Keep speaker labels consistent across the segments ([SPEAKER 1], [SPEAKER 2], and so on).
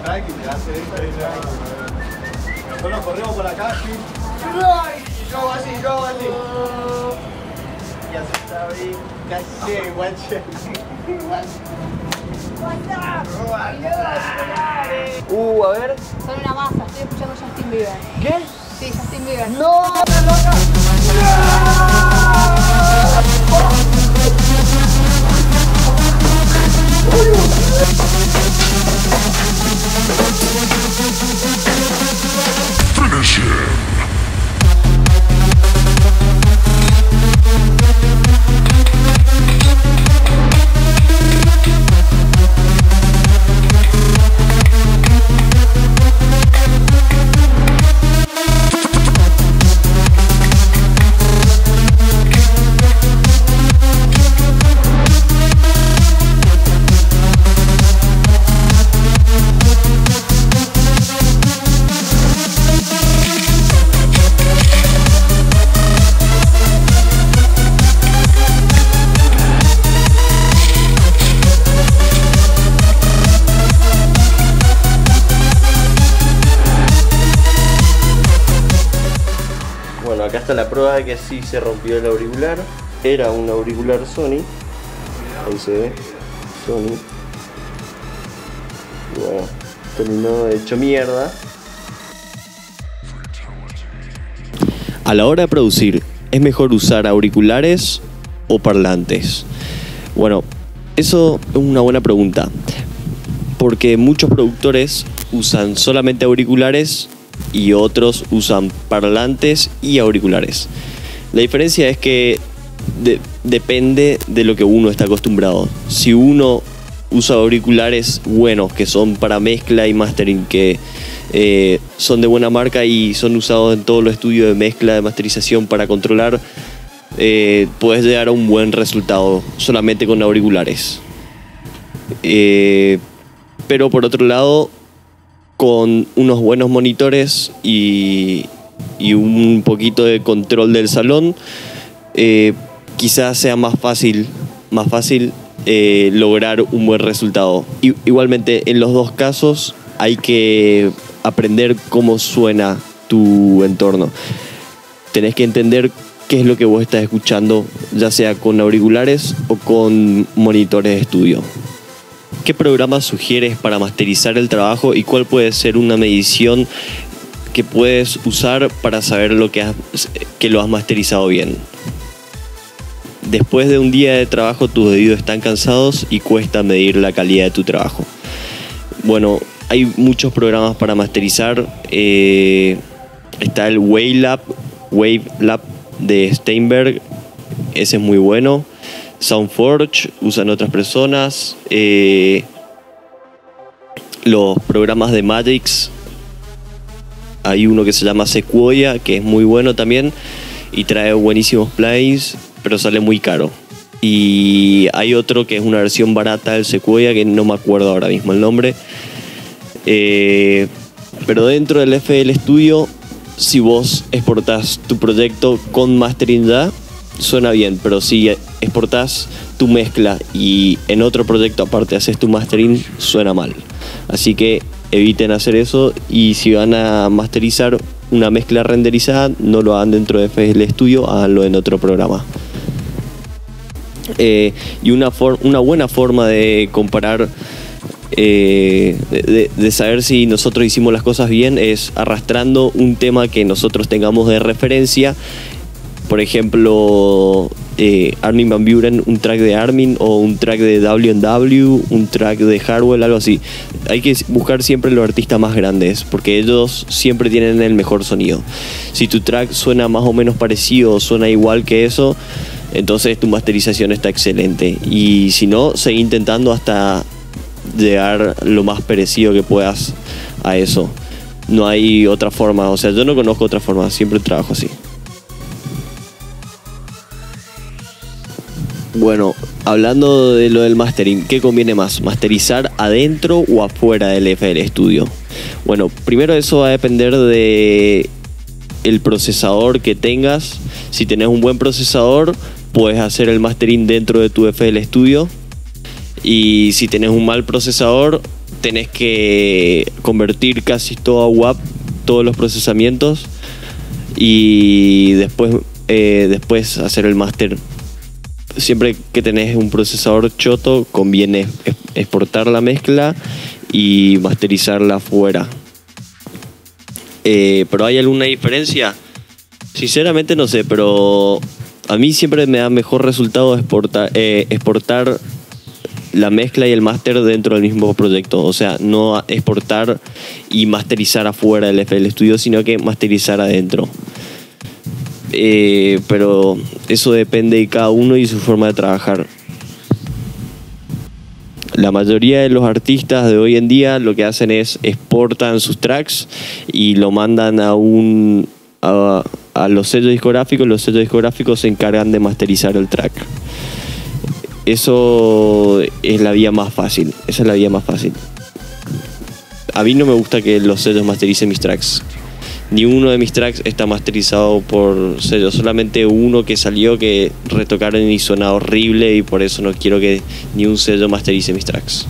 [SPEAKER 1] Nike te hace diferencia. Nosotros nos corremos por la calle. Y yo así. Y así está ahí. Caché, guache.
[SPEAKER 2] A ver.
[SPEAKER 3] Son una masa, estoy escuchando Justin Bieber.
[SPEAKER 2] ¿Qué?
[SPEAKER 3] Sí, Justin Bieber.
[SPEAKER 2] ¡No!
[SPEAKER 4] Finish him.
[SPEAKER 2] Bueno, acá está la prueba de que sí se rompió el auricular. Era un auricular Sony. Ahí se ve. Sony. Y bueno, terminó hecho mierda. A la hora de producir, ¿es mejor usar auriculares o parlantes? Bueno, eso es una buena pregunta. Porque muchos productores usan solamente auriculares y otros usan parlantes y auriculares. La diferencia es que depende de lo que uno está acostumbrado. Si uno usa auriculares buenos que son para mezcla y mastering, que son de buena marca y son usados en todos los estudios de mezcla, de masterización para controlar, puedes llegar a un buen resultado solamente con auriculares. Pero por otro lado, con unos buenos monitores y un poquito de control del salón, quizás sea más fácil lograr un buen resultado. Igualmente, en los dos casos hay que aprender cómo suena tu entorno. Tenés que entender qué es lo que vos estás escuchando, ya sea con auriculares o con monitores de estudio. ¿Qué programas sugieres para masterizar el trabajo y cuál puede ser una medición que puedes usar para saber que lo has masterizado bien? Después de un día de trabajo, tus oídos están cansados y cuesta medir la calidad de tu trabajo. Bueno, hay muchos programas para masterizar. Está el Wavelab de Steinberg, ese es muy bueno. Soundforge usan otras personas. Los programas de Magix, hay uno que se llama Sequoia, que es muy bueno también y trae buenísimos plays, pero sale muy caro. Y hay otro que es una versión barata del Sequoia, que no me acuerdo ahora mismo el nombre. Pero dentro del FL Studio, si vos exportás tu proyecto con mastering ya, suena bien, pero si exportás tu mezcla y en otro proyecto aparte haces tu mastering, suena mal. Así que eviten hacer eso, y si van a masterizar una mezcla renderizada, no lo hagan dentro de FL Studio, háganlo en otro programa. Y una buena forma de comparar, de saber si nosotros hicimos las cosas bien, es arrastrando un tema que nosotros tengamos de referencia. Por ejemplo, Armin van Buuren, un track de Armin, o un track de W&W, un track de Hardwell, algo así. Hay que buscar siempre los artistas más grandes, porque ellos siempre tienen el mejor sonido. Si tu track suena más o menos parecido, suena igual que eso, entonces tu masterización está excelente. Y si no, seguí intentando hasta llegar lo más parecido que puedas a eso. No hay otra forma, o sea, yo no conozco otra forma, siempre trabajo así. Bueno, hablando de lo del mastering, ¿qué conviene más? ¿Masterizar adentro o afuera del FL Studio? Bueno, primero eso va a depender de el procesador que tengas. Si tenés un buen procesador, puedes hacer el mastering dentro de tu FL Studio. Y si tenés un mal procesador, tenés que convertir casi todo a WAP, todos los procesamientos, y después hacer el máster. Siempre que tenés un procesador choto, conviene exportar la mezcla y masterizarla afuera. ¿Pero hay alguna diferencia? Sinceramente no sé, pero a mí siempre me da mejor resultado exportar la mezcla y el máster dentro del mismo proyecto. O sea, no exportar y masterizar afuera del FL Studio, sino que masterizar adentro. Pero eso depende de cada uno y su forma de trabajar. La mayoría de los artistas de hoy en día lo que hacen es exportan sus tracks y lo mandan a los sellos discográficos. Los sellos discográficos se encargan de masterizar el track. Eso es la vía más fácil. Esa es la vía más fácil. A mí no me gusta que los sellos mastericen mis tracks. Ni uno de mis tracks está masterizado por sellos. Solamente uno que salió que retocaron y suena horrible, y por eso no quiero que ni un sello masterice mis tracks.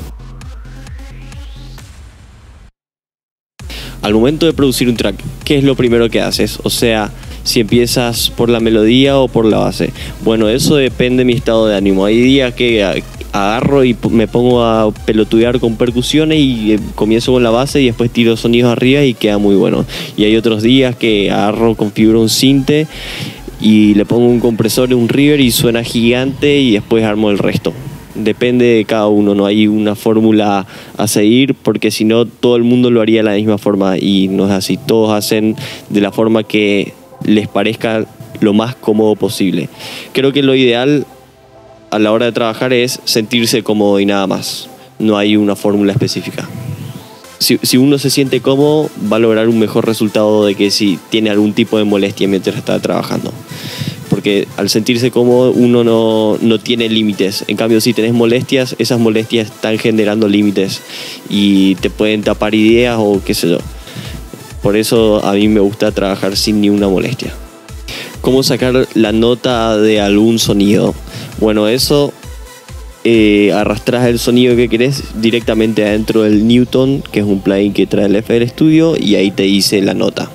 [SPEAKER 2] Al momento de producir un track, ¿qué es lo primero que haces? O sea, si empiezas por la melodía o por la base. Bueno, eso depende de mi estado de ánimo. Hay días que agarro y me pongo a pelotudear con percusiones y comienzo con la base y después tiro sonidos arriba y queda muy bueno. Y hay otros días que agarro, configuro un sinte y le pongo un compresor, un reverb y suena gigante y después armo el resto. Depende de cada uno, no hay una fórmula a seguir, porque si no todo el mundo lo haría de la misma forma y no es así. Todos hacen de la forma que les parezca lo más cómodo posible. Creo que lo ideal a la hora de trabajar es sentirse cómodo y nada más. No hay una fórmula específica. Si uno se siente cómodo, va a lograr un mejor resultado de que si tiene algún tipo de molestia mientras está trabajando. Porque al sentirse cómodo uno no tiene límites. En cambio, si tenés molestias, esas molestias están generando límites y te pueden tapar ideas o qué sé yo. Por eso a mí me gusta trabajar sin ni una molestia. ¿Cómo sacar la nota de algún sonido? Bueno, eso arrastras el sonido que querés directamente adentro del Newton, que es un plugin que trae el FL Studio, y ahí te dice la nota.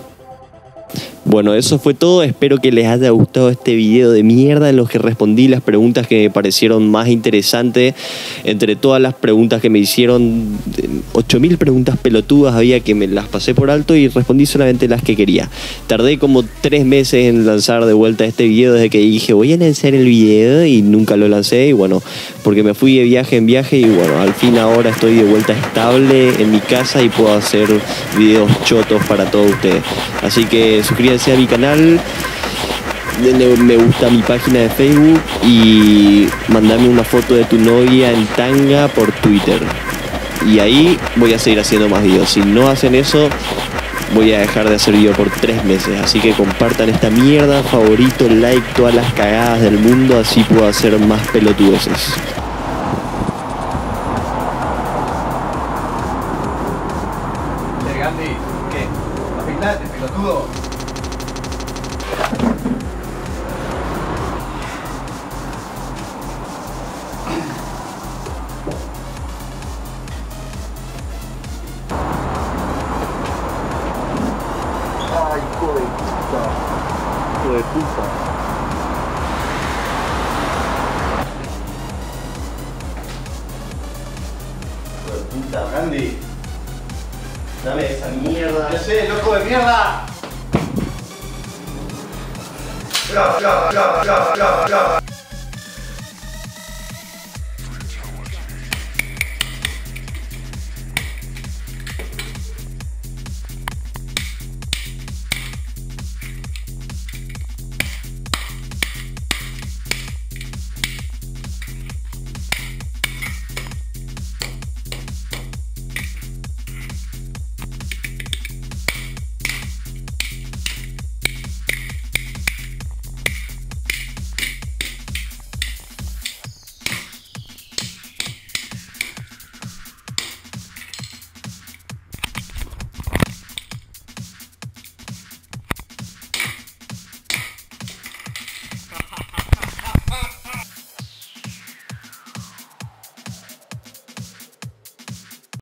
[SPEAKER 2] Bueno, eso fue todo. Espero que les haya gustado este video de mierda en los que respondí las preguntas que me parecieron más interesantes. Entre todas las preguntas que me hicieron, 8000 preguntas pelotudas había que me las pasé por alto y respondí solamente las que quería. Tardé como 3 meses en lanzar de vuelta este video desde que dije voy a lanzar el video y nunca lo lancé. Y bueno, porque me fui de viaje en viaje y bueno, al fin ahora estoy de vuelta estable en mi casa y puedo hacer videos chotos para todos ustedes. Así que suscríbanse a mi canal, denle me gusta a mi página de Facebook y mandame una foto de tu novia en tanga por Twitter. Y ahí voy a seguir haciendo más videos. Si no hacen eso, voy a dejar de hacer video por 3 meses. Así que compartan esta mierda, favorito, like, todas las cagadas del mundo, así puedo hacer más pelotudeces.
[SPEAKER 1] Gandhi, ¿qué? Afeitate, pelotudo. Ay, hijo de puta. Hijo de puta. Hijo de puta, Gandhi. Dame esa mierda. Ya sé, loco de mierda.